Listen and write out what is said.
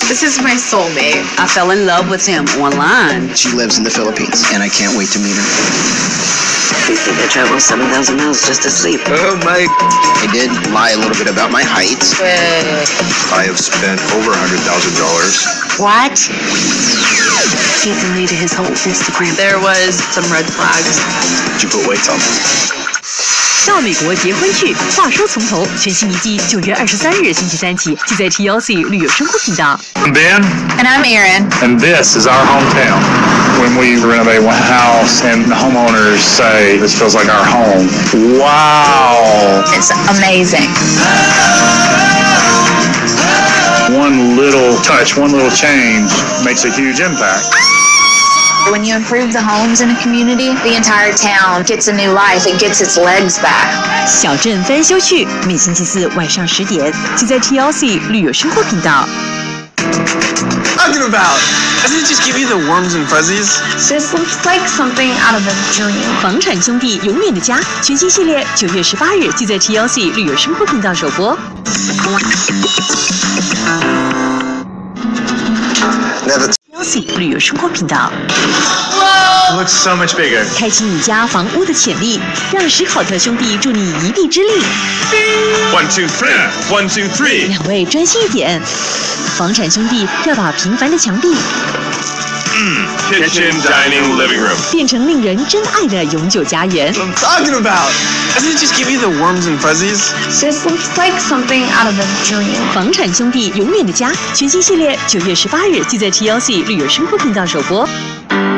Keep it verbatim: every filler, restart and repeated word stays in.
This is my soulmate. I fell in love with him online. She lives in the Philippines, and I can't wait to meet her. They say they travel seven thousand miles just to sleep. Oh my! I did lie a little bit about my height. I have spent over one hundred thousand dollars. What? He deleted his whole Instagram. There was some red flags. Did you put weights on them? 到美国结婚去，话说从头，全新一季九月二十三日星期三起，就在 T L C 旅游生活频道。 I'm Ben. And I'm Erin. And this is our hometown. When we renovate one house and the homeowners say, this feels like our home. Wow. It's amazing. One little touch, one little change makes a huge impact. When you improve the homes in a community, the entire town gets a new life. It gets its legs back. 小镇翻修去，每星期四晚上十点，就在 T L C 旅游生活频道。 Talking about? Doesn't it just give you the worms and fuzzies? This looks like something out of a dream. 房产兄弟永远的家全新系列九月十八日就在 T L C 旅游生活频道首播。 Never. T L C 旅游生活频道。 Looks so much bigger. 开启你家房屋的潜力，让史考特兄弟助你一臂之力。 One, two, three. One, two, three. 两位专心一点，房产兄弟要把平凡的墙壁 Kitchen, dining, living room. 变成令人真爱的永久家园。 I'm talking about? Doesn't it just give you the worms and fuzzies? This looks like something out of a dream. 房产兄弟永远的家全新系列九月十八日就在 T L C 旅游生活频道首播。